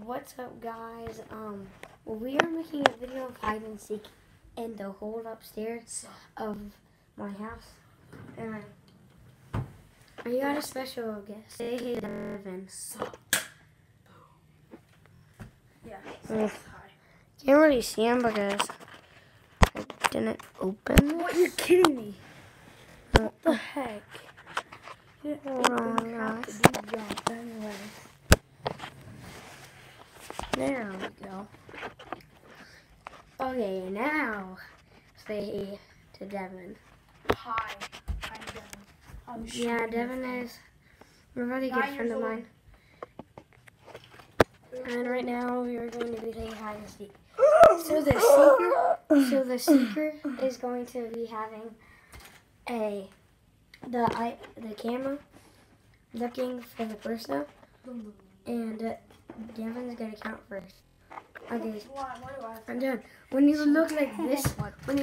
what's up, guys? We are making a video of hide and seek in the hole upstairs of my house, and I got a special guest. Say hey, Devin. Yeah. Hi. Can't really see him because it didn't open. What? You're kidding me? What the heck? Hold on, guys. Anyway. There we go. Okay, now say hey to Devin. Hi, I'm Devin. Yeah, Devin is a really good friend of mine. And right now we are going to be playing hide and seek. So the seeker is going to be having the camera looking for the person, and Devin's gonna count first. Okay, I'm done. When you look like this,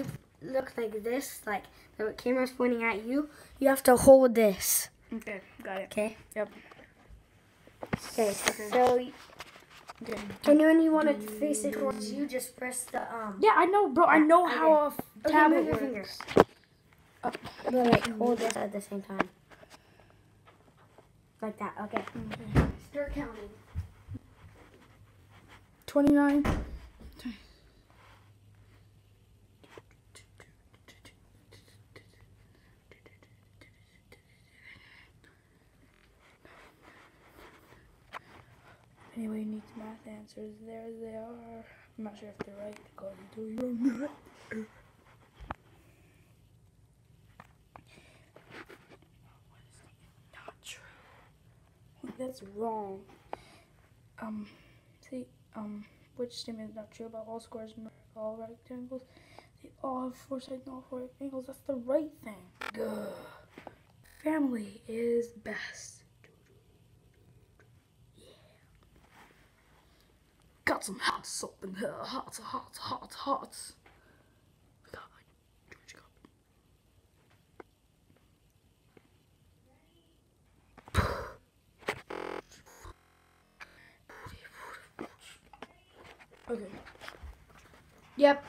like the camera's pointing at you, you have to hold this. Okay, got it. Okay. Yep. Okay. So. And when you want to face it towards you, just press the Yeah, I know, bro. I know how a tablet move your works. fingers. But like hold this at the same time. Like that. Okay. Start counting. 29. Anyway, needs math answers. There they are. I'm not sure if they're right because you're not. Not true. That's wrang. Which statement is not true about all squares, all rectangles? They all have four sides and all four angles. That's the right thing. Good. Family is best. Yeah. Got some hot soap in here. Hot. Okay. Yep.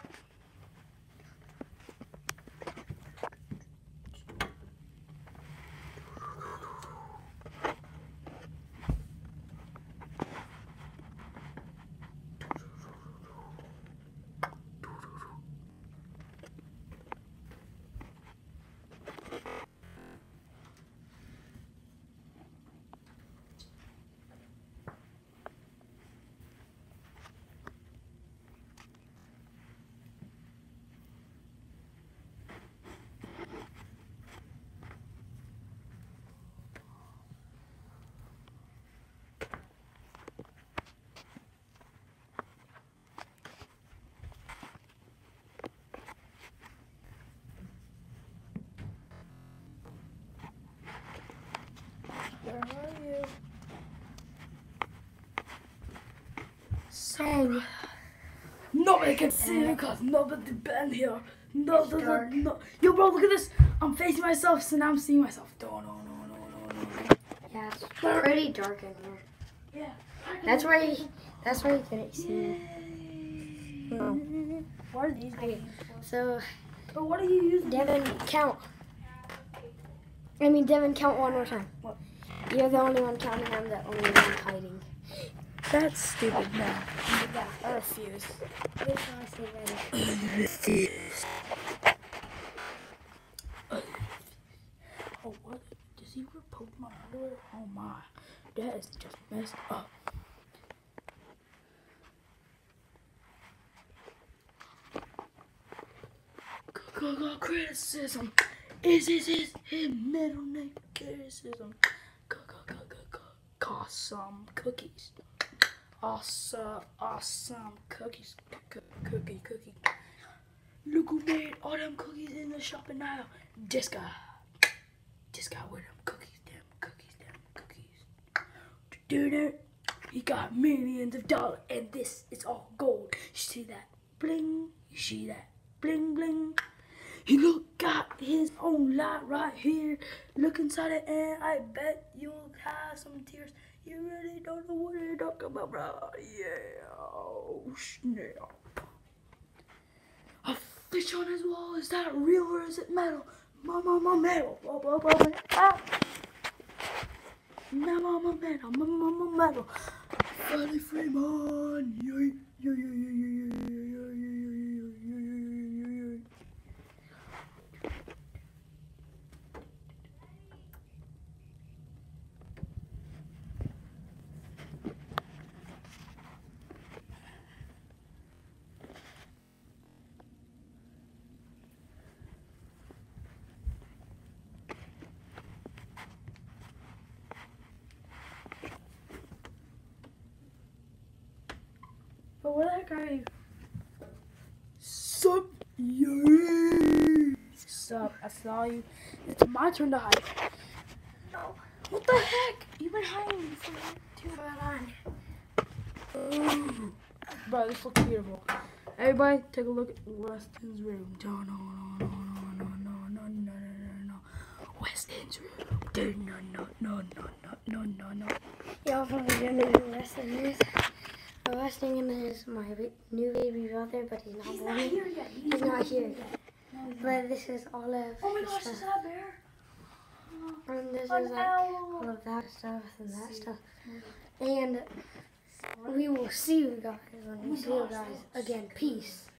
Where are you? So, nobody can see me because nobody been here. No. Yo, bro, look at this. I'm facing myself, so now I'm seeing myself. No. Yeah, it's pretty dark in here. Yeah. That's why you couldn't see me. No. What are these? Okay. So But what are you using? Devin, count one more time. What? You're the only one counting. I'm the only one hiding. That's stupid. No. I refuse. That's how I say that. Oh, what? Does he wear Pokemon underwear? Oh my. That is just messed up. Criticism. Is his middle name? Criticism. Awesome cookies. Awesome cookies. Cookie. Look who made all them cookies in the shopping aisle. This guy with them cookies. Dude, he got millions of dollars, and this is all gold. You see that bling? You see that bling? He got his own lot right here. Look inside it, and I bet you'll have some tears. You really don't know what you're talking about, bro. Yeah. Oh, snap. A fish on his wall. Is that real or is it metal? Mama, metal. Ah. Mama, metal. Mama, metal. Freddie Freeman. Yay. Yay, yay, yay, yay, yay, yay, yay, yay, yay, yay, yay. But where that guy? Sup? Yay! Sup? I saw you. It's my turn to hide. No. What the heck? You've been hiding for too long. Ooh. Bro, this looks beautiful. Everybody, take a look at Weston's room. No. Weston's room. No. Y'all probably don't know who Weston is. But Weston is my new baby brother, but he's not He's born. not here yet. He's not here yet. But this is all of Oh my his gosh, stuff. is that a bear? And this An is like owl. all of that stuff and that stuff. And we will see you guys when we see you guys again. Peace.